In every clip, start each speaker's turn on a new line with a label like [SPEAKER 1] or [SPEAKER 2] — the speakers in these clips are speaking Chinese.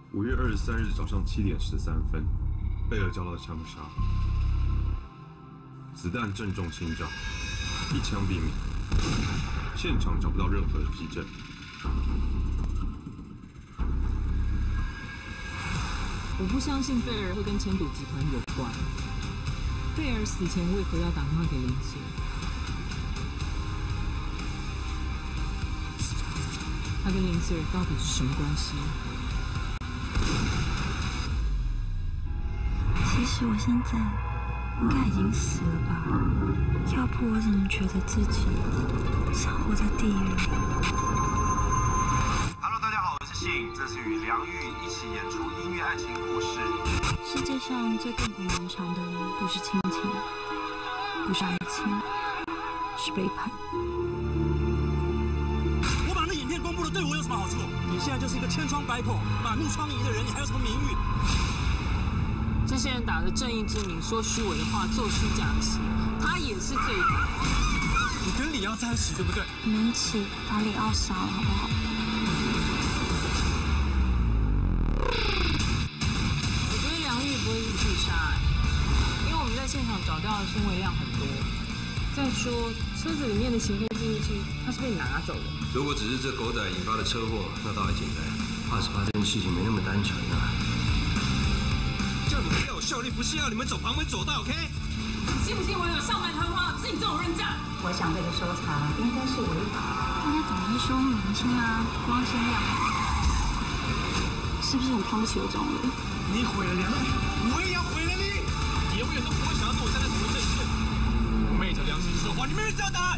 [SPEAKER 1] 5月23日早上7点13分，贝尔遭到枪杀，子弹正中心脏，一枪毙命。现场找不到任何的皮证。
[SPEAKER 2] 我不相信贝尔会跟千赌集团有关。贝尔死前为何要打电话给林雪？他跟林雪到底是什么关系？
[SPEAKER 3] 其实我现在应该已经死了吧？要不我怎么觉得自己像活在地狱里
[SPEAKER 4] ？Hello， 大家好，我是信，这是与梁玉一起演出音乐爱情故事。
[SPEAKER 3] 世界上最亘古绵长的，不是亲情，不是爱情，是背叛。
[SPEAKER 5] 我把那影片公布了，对我有什么好处？你现在就是一个千疮百孔、满目疮痍的人，你还有什么名誉？
[SPEAKER 2] 这些人打着正义之名，说虚伪的话，做虚假的事，他也是罪犯。
[SPEAKER 5] 你跟李奥在一起，对不对？
[SPEAKER 3] 我们一起把李奥杀了，好不好？
[SPEAKER 2] 我觉得梁玉不会是自杀，因为我们在现场找到的纤维量很多。再说，车子里面的行车记录器，它是被拿走的。
[SPEAKER 6] 如果只是这狗仔引发的车祸，那倒还简单。怕是怕这件事情没那么单纯啊。叫你们要有效率，不是要你们走旁门左道 ，OK？
[SPEAKER 2] 你信不信我有上麦开花，是你这种人渣？
[SPEAKER 7] 我想这个收藏应该是违法。
[SPEAKER 3] 大家总是说明星啊，光鲜亮丽，是不是很看不起我这种人？
[SPEAKER 5] 你毁了梁玉，我也要毁了你！你永远都不会想要跟我站在同一阵线。我昧着良心说话，你没人知道答案。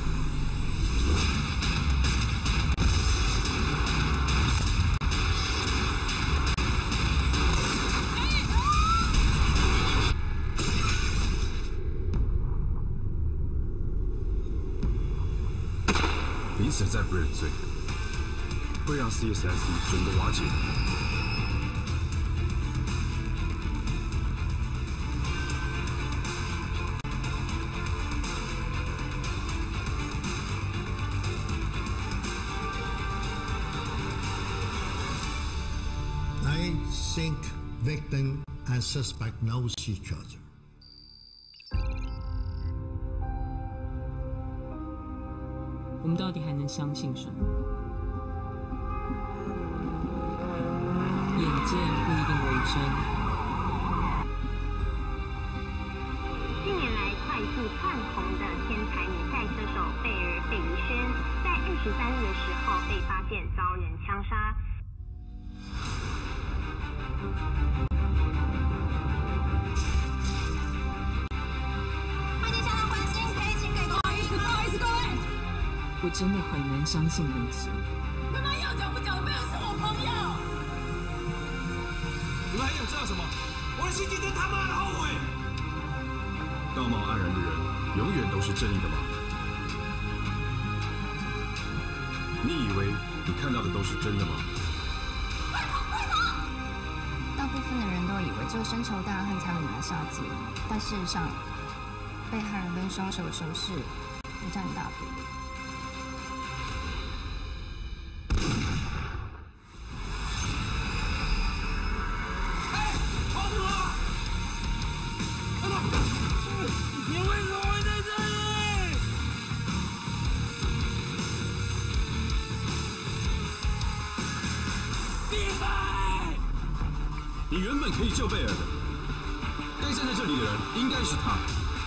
[SPEAKER 1] 林雪再不认罪，会让 CSIC 整个瓦解。
[SPEAKER 8] I think victim and suspect knows each other.
[SPEAKER 2] 我们到底还能相信什么？眼见不一定为真。
[SPEAKER 9] 近年来快速窜红的天才女赛车手贝尔·费里轩，在23日的时候被发现遭人枪杀。
[SPEAKER 2] 我真的很难相信林雪。
[SPEAKER 7] 他妈要讲不讲的，贝尔是我朋友。
[SPEAKER 5] 你们还想知道什么？我的心情真他妈的后悔。
[SPEAKER 1] 道貌岸然的人，永远都是正义的吗？你以为你看到的都是真的吗？
[SPEAKER 7] 快跑！快跑！
[SPEAKER 10] 大部分的人都以为只有深仇大恨才会拿下戒，但事实上，被害人跟凶手的手势不占大比例。
[SPEAKER 1] 你原本可以救贝尔的，该站在这里的人应该是他。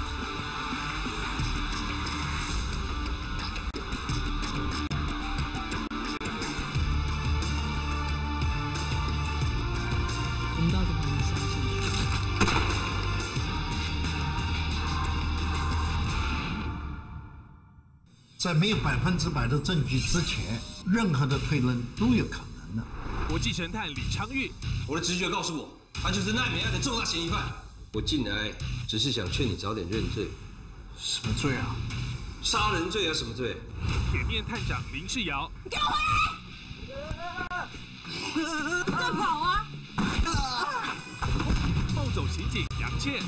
[SPEAKER 2] 我们到底还能相信什么？
[SPEAKER 8] 在没有100%的证据之前，任何的推论都有可能的。
[SPEAKER 5] 国际神探李昌钰，
[SPEAKER 6] 我的直觉告诉我，他就是奈美案的重大嫌疑犯。我进来只是想劝你早点认罪。
[SPEAKER 8] 什么罪啊？
[SPEAKER 6] 杀人罪啊？什么罪？
[SPEAKER 5] 铁面探长林世尧，
[SPEAKER 7] 你给我回来！再跑啊！
[SPEAKER 5] 暴走刑警杨倩，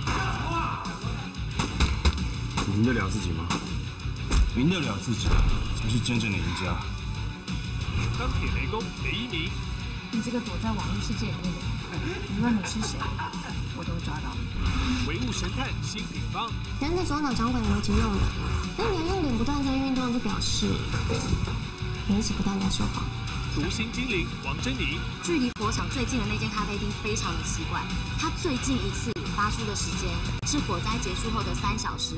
[SPEAKER 1] 你赢得了自己吗？
[SPEAKER 6] 赢得了自己，才是真正的赢家。
[SPEAKER 5] 钢铁雷公雷一鸣，
[SPEAKER 7] 你这个躲在网络世界里面的人，无论你是谁，我都会抓到你。
[SPEAKER 5] 唯物神探新品方，
[SPEAKER 9] 人的左脑掌管逻辑用的，那你要用脸不断在运动，就表示你一直不断在说谎。
[SPEAKER 5] 读心精灵王珍妮，
[SPEAKER 10] 距离火场最近的那间咖啡厅非常的奇怪，它最近一次发出的时间是火灾结束后的3小时。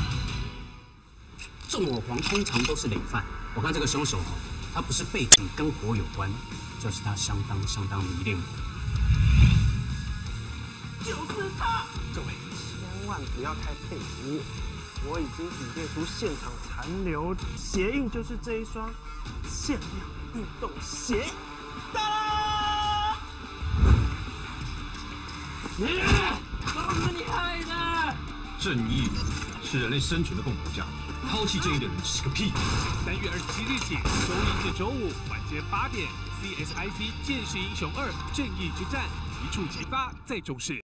[SPEAKER 11] 纵火狂通常都是累犯，我看这个凶手哦，他不是背景跟火有关，就是他相当迷恋我。
[SPEAKER 5] 就是他！
[SPEAKER 12] 各位千万不要太佩服我，我已经比对出现场残留鞋印，就是这一双限量运动鞋。哒啦！
[SPEAKER 5] 都是你害的！
[SPEAKER 1] 正义是人类生存的共同价值，抛弃正义的人只是个屁。
[SPEAKER 5] 3月27日起，周一至周五晚间8点 ，CSIC 剑士英雄2正义之战，一触即发，再重视。